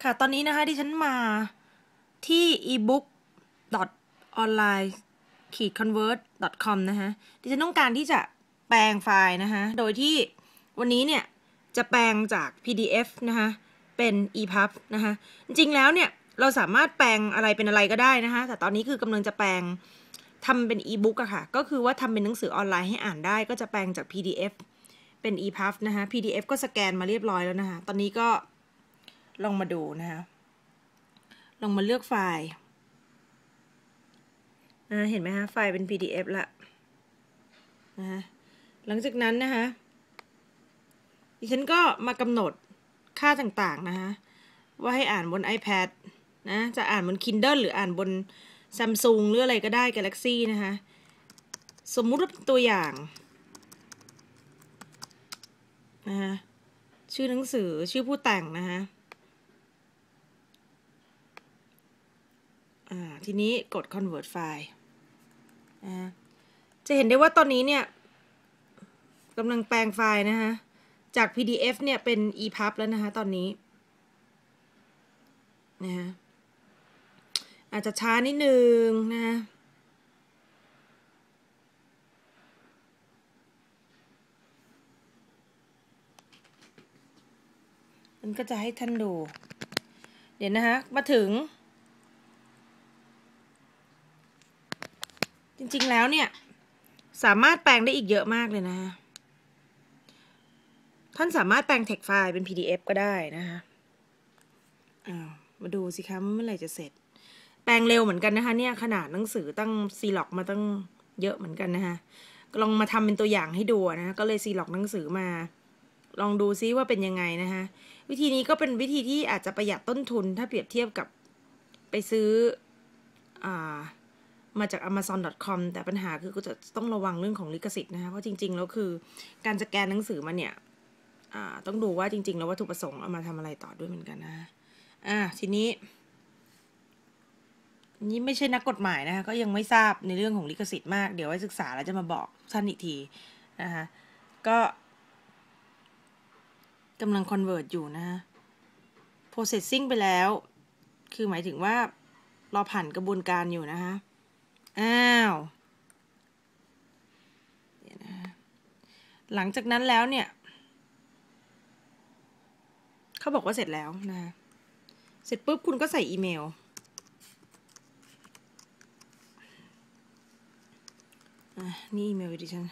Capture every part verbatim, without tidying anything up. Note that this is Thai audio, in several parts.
ค่ะตอนนี้นะคะที่ฉันมาที่ อี บุ๊ก ดอท ออนไลน์ คอนเวิร์ต ดอท คอม นะคะที่ฉันต้องการที่จะแปลงไฟล์นะคะโดยที่วันนี้เนี่ยจะแปลงจาก พี ดี เอฟ นะคะเป็น อี พับ นะคะจริงๆแล้วเนี่ยเราสามารถแปลงอะไรเป็นอะไรก็ได้นะคะแต่ตอนนี้คือกำลังจะแปลงทำเป็น อี บุ๊ก อะค่ะก็คือว่าทำเป็นหนังสือออนไลน์ให้อ่านได้ก็จะแปลงจาก พี ดี เอฟ เป็น อี พับ นะคะ พี ดี เอฟ ก็สแกนมาเรียบร้อยแล้วนะคะตอนนี้ก็ลองมาดูนะคะลองมาเลือกไฟล์นะเห็นไหมคะไฟล์เป็น พี ดี เอฟ ละนะคะหลังจากนั้นนะคะดิฉันก็มากำหนดค่าต่างๆนะคะว่าให้อ่านบน iPad นะจะอ่านบน Kindle หรืออ่านบน Samsung หรืออะไรก็ได้ Galaxy นะคะสมมุติว่าตัวอย่างนะคะชื่อหนังสือชื่อผู้แต่งนะคะอ่าทีนี้กด convert file นะจะเห็นได้ว่าตอนนี้เนี่ยกำลังแปลงไฟล์นะคะจาก พี ดี เอฟ เนี่ยเป็น อี พับ แล้วนะคะตอนนี้นะคะอาจจะช้านิดนึงนะคะมันก็จะให้ท่านดูเดี๋ยวนะคะมาถึงจริงๆแล้วเนี่ยสามารถแปลงได้อีกเยอะมากเลยนะคะท่านสามารถแปลง text ไฟล์เป็น พี ดี เอฟ ก็ได้นะคะอ้าวมาดูสิคะเมื่อไหร่จะเสร็จแปลงเร็วเหมือนกันนะคะเนี่ยขนาดหนังสือตั้งซีล็อกมาตั้งเยอะเหมือนกันนะคะลองมาทำเป็นตัวอย่างให้ดูนะก็เลยซีล็อกหนังสือมาลองดูซิว่าเป็นยังไงนะคะวิธีนี้ก็เป็นวิธีที่อาจจะประหยัดต้นทุนถ้าเปรียบเทียบกับไปซื้ออ่ามาจาก อะมาซอน ดอท คอม แต่ปัญหาคือก็จะต้องระวังเรื่องของลิขสิทธิ์นะคะเพราะจริงๆแล้วคือการสแกนหนังสือมาเนี่ยต้องดูว่าจริงๆแล้ววัตถุประสงค์เอามาทำอะไรต่อด้วยเหมือนกันนะอ่าทีนี้นี่ไม่ใช่นักกฎหมายนะคะก็ยังไม่ทราบในเรื่องของลิขสิทธิ์มากเดี๋ยวไว้ศึกษาแล้วจะมาบอกท่านอีกทีนะคะก็กำลัง convert อยู่นะฮะ processing ไปแล้วคือหมายถึงว่ารอผ่านกระบวนการอยู่นะคะอ้าวเดี๋ยวนะหลังจากนั้นแล้วเนี่ยเขาบอกว่าเสร็จแล้วนะคะเสร็จปุ๊บคุณก็ใส่อีเมลอ่ะนี่อีเมลดิฉัน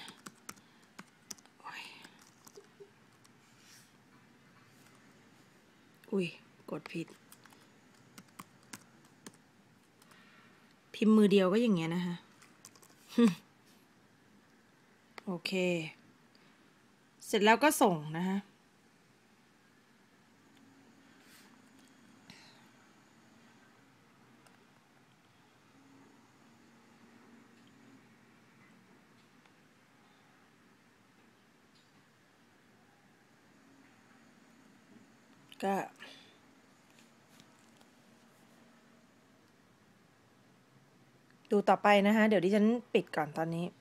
อุ้ยกดผิดพิมพ์มือเดียวก็อย่างเงี้ยนะคะโอเคเสร็จแล้วก็ส่งนะคะก็ดูต่อไปนะคะเดี๋ยวดิฉันปิดก่อนตอนนี้